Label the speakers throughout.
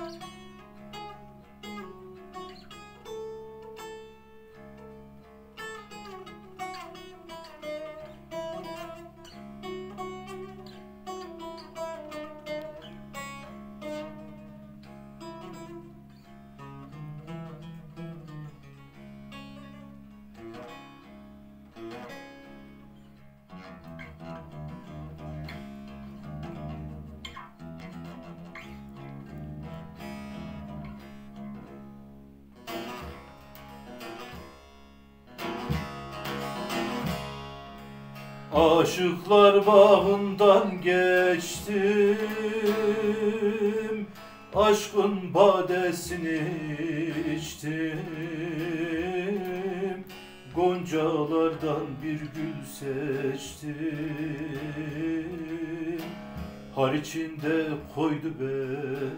Speaker 1: Aşıklar bağından geçtim, aşkın badesini içtim, goncalardan bir gül seçtim, har içinde koydu beni.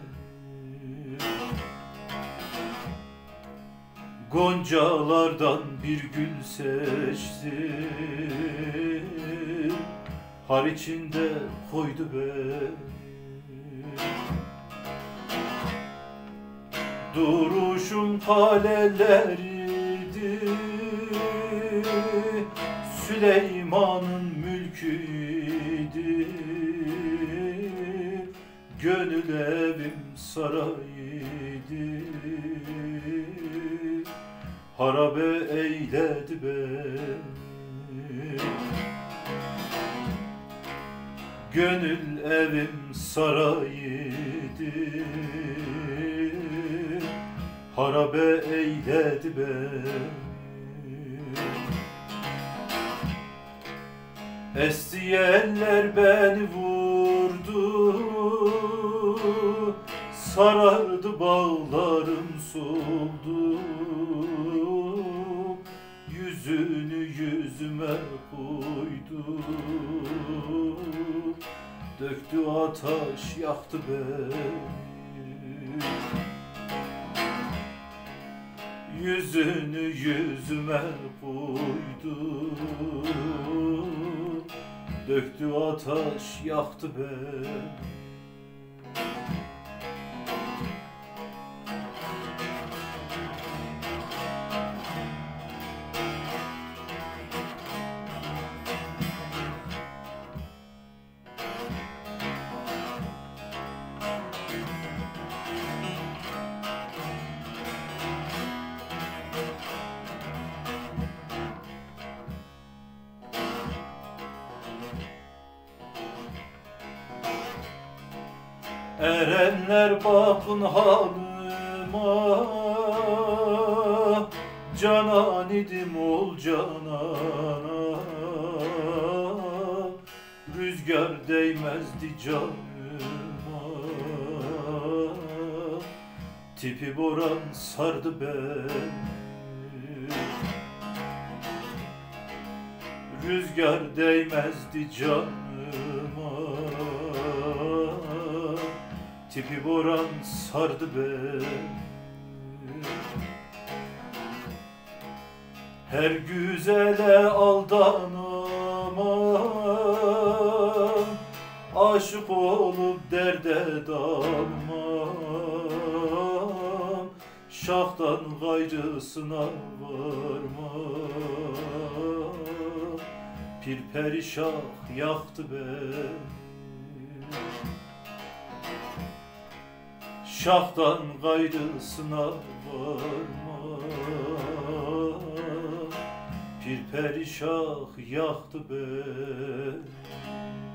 Speaker 1: Goncalardan bir gül seçtim, har içinde koydu beni. Duruşum kalelerdi, Süleyman'ın mülküydü, gönül evim sarayıydı, harabe eyledi beni. Gönül evim sarayıydı, harabe eyledi beni. Esti eller beni vurdu, sarardı bağlarım soldu, yüzünü yüzüme koydu, döktü ateş yaktı beni. Yüzünü yüzüme koydu, döktü ateş yaktı beni. Erenler bakın halıma, canan idim ol canana, rüzgar değmezdi canıma, tipi boran sardı beni. Rüzgar değmezdi canıma, tipi boran sardı beni. Her güzele aldanamam, aşık olup derde dalmam, şahtan gayrısına varmam. Pir perişah yaktı beni, şahtan gayrısına varma. Pir perişah yaktı beni.